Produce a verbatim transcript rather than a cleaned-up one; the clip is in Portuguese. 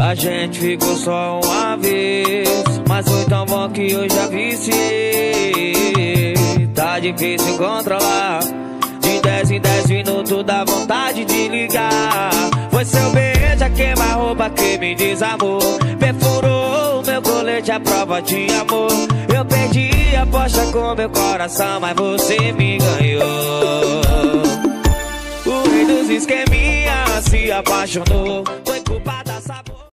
A gente ficou só uma vez, mas foi tão bom que eu já viciei. Tá difícil controlar, de dez em dez minutos dá vontade de ligar. Foi seu beijo a queima-roupa que me desarmou, perfurou meu colete à prova de amor. Eu perdi a aposta com meu coração, mas você me ganhou. O rei dos esqueminha se apaixonou, foi culpa da sabor.